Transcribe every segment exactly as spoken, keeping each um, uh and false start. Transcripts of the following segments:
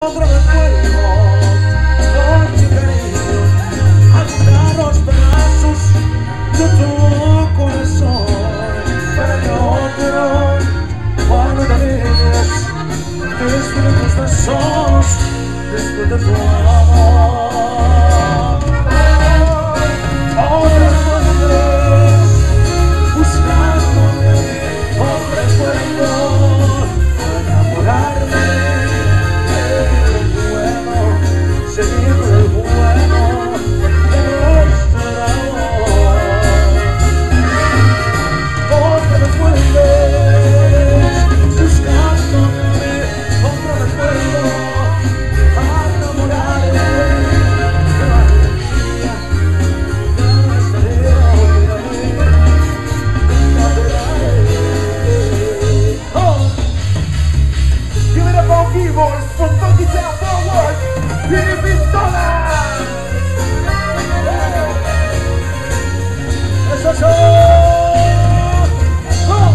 Otro recuerdo, noche cariño, agitar los brazos de tu corazón para que otro cuando te dejes después de tus besos, después de tu amor. Ahora vuelves buscándome, otro recuerdo para enamorarme. Seguir el bueno de nuestro amor. Otra vez vuelves buscándome, otro recuerdo a enamorarme. Pero algún día ya no estaré, olvídame, nunca veré. Oh, give it up on keyboards for Funky Town Forward. ¡Viene Pistola! ¡Eso es! ¡Oh!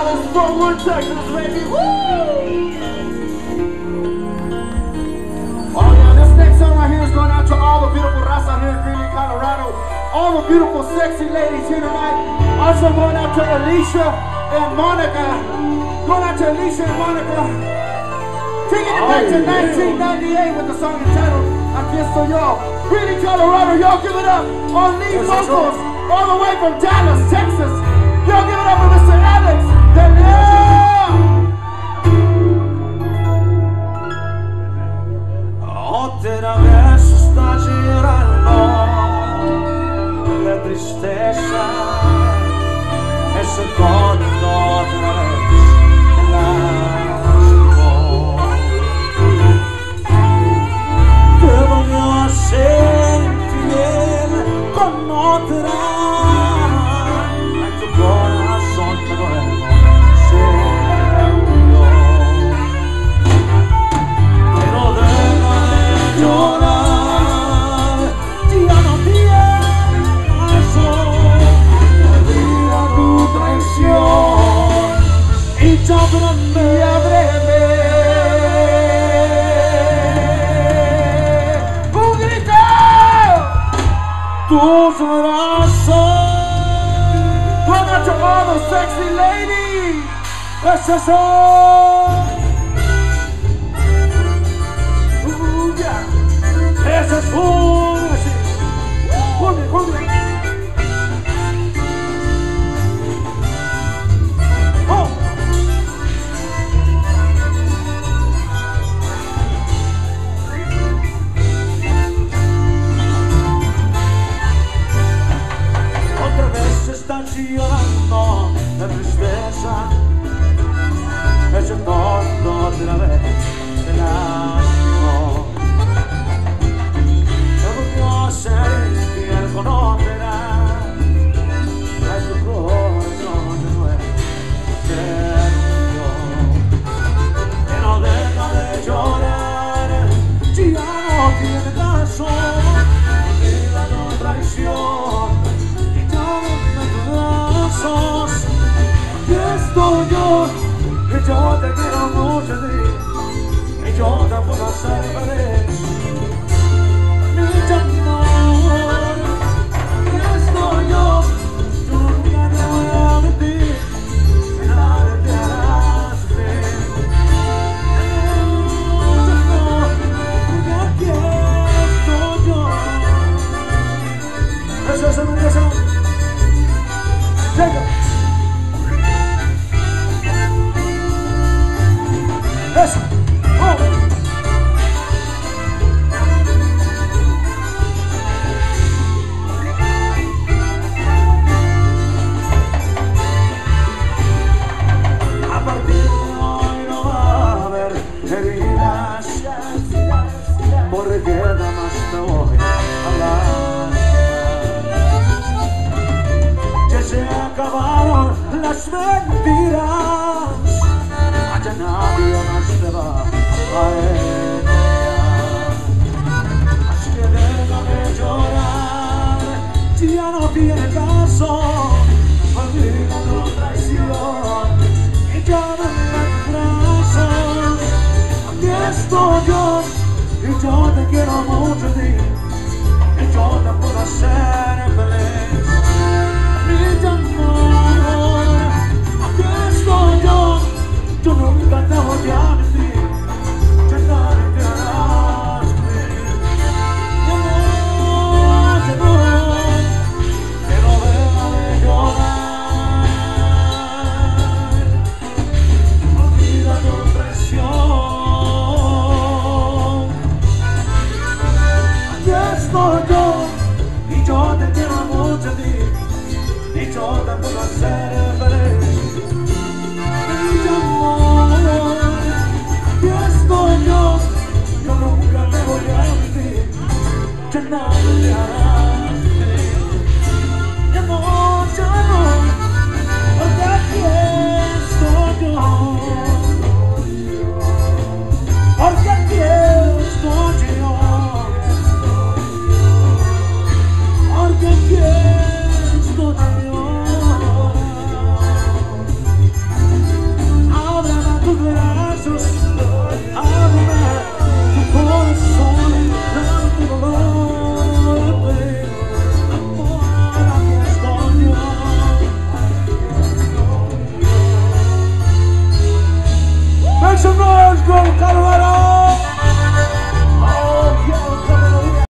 Dallas, Fort Worth, Texas, baby. Woo! Oh yeah, this next song right here is going out to all the beautiful raza here in Greeley, Colorado. All the beautiful, sexy ladies here tonight. Also going out to Alicia and Monica. Going out to Alicia and Monica. Taking it back to nineteen ninety-eight with the song entitled Aquí Estoy Yo. Greeley, Colorado, y'all give it up on lead vocals all the way from Dallas, Texas. Y'all give it up for Mister Alex De Leon. Otra vez está girando la tristeza, ese tono otra vez la sentir con otra, en tu corazón de nuevo se hundió. Pero deja de llorar, ya no pienso, olvida tu traición y ya aprendí a breve. Tus brazos. Going out to all the sexy ladies. Ese es el. Uh, yeah. Ese es un. Cumbia, cumbia. Oh. Está llorando la tristeza, ese tono otra vez del ánimo. Se volvió a ser infiel con otra, a tu corazón de nuevo se hundió. Que no deja de llorar, ya no tiene caso, olvida tu traición. Aquí estoy yo, y yo te quiero mucho a ti, y yo te puedo hacer feliz. Mi amor, aquí estoy yo, tú nunca te voy a mentir, que nadie te hará sufrir. No, porque aquí estoy yo. Eso es una canción. Llega. Eso. Oh. A partir de hoy no va a haber heridas, porque nada más te voy a hablar. Ya se acabaron las mentiras, ya nadie más te va a engañar. Así que deja de llorar, ya no tiene caso, olvida tu traición y llámame a tus brazos. Aquí estoy yo, y yo te quiero mucho a ti, y yo te puedo hacer feliz. Mi amor, aquí estoy yo, yo nunca te voy a mentir, ya nadie te hará sufrir. Mi amor, mi amor, que no deja de llorar, olvida tu traición. Aquí estoy yo, y yo Make some noise, Grove